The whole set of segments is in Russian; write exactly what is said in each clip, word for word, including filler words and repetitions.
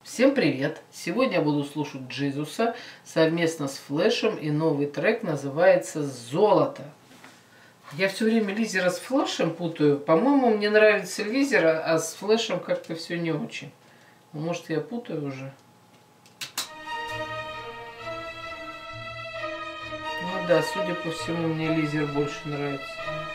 Всем привет! Сегодня я буду слушать Джизуса совместно с Флешем, и новый трек называется «Золото». Я все время Лизера с Флешем путаю. По-моему, мне нравится Лизера, а с Флешем как-то все не очень. Может, я путаю уже? Ну да, судя по всему, мне Лизер больше нравится.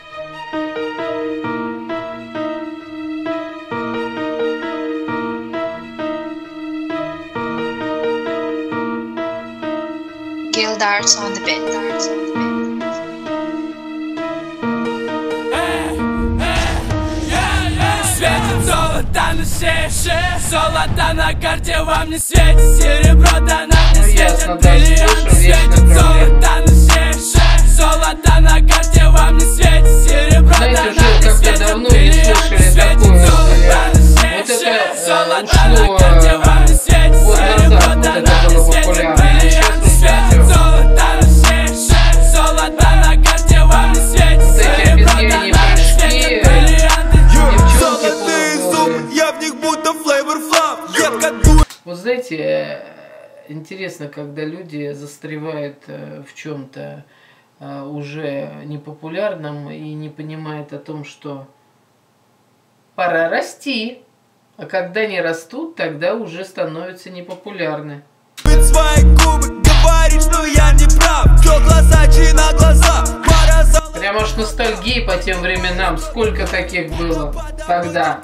Gale darts on the bed. Darts on the bed. Светит золото на шее, золото на карте вам не светит, серебро да нам не светит, бриллианты светит, золото на шее, золото на карте вам не светит, серебро да нам не светит, бриллианты светит, золото на шее, золото на карте вам не светит, серебро да нам не светит, бриллианты светит, золото на шее, золото на карте вам не светит, серебро да нам не светит, бриллианты. Я в них будто флейвор флав. Вот знаете, интересно, когда люди застревают в чем-то уже непопулярном и не понимают о том, что пора расти, а когда не растут, тогда уже становятся непопулярны. Свои губы говорит, что я не прав. Что глаза, чи на глаза. Прям аж ностальгии по тем временам. Сколько таких было тогда.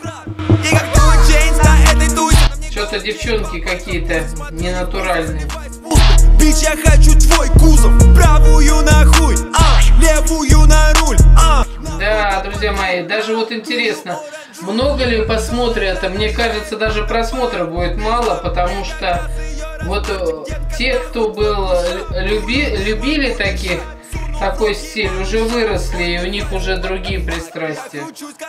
Что-то девчонки какие-то ненатуральные. Бич, я хочу твой кузов. Правую на хуй, а, левую на руль, а. Да, друзья мои, даже вот интересно, много ли посмотрят. Мне кажется, даже просмотров будет мало, потому что вот те, кто был люби, любили таких, такой стиль, уже выросли, и у них уже другие пристрастия.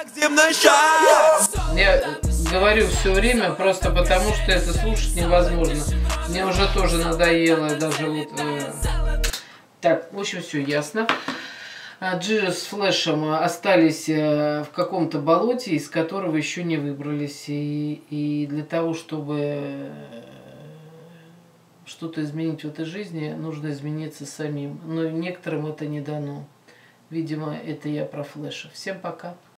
Я говорю все время просто потому, что это слушать невозможно. Мне уже тоже надоело, даже вот... Э... Так, в общем, все ясно. Джизус с Флешем остались в каком-то болоте, из которого еще не выбрались. И, и для того, чтобы что-то изменить в этой жизни, нужно измениться самим. Но некоторым это не дано. Видимо, это я про Флеша. Всем пока.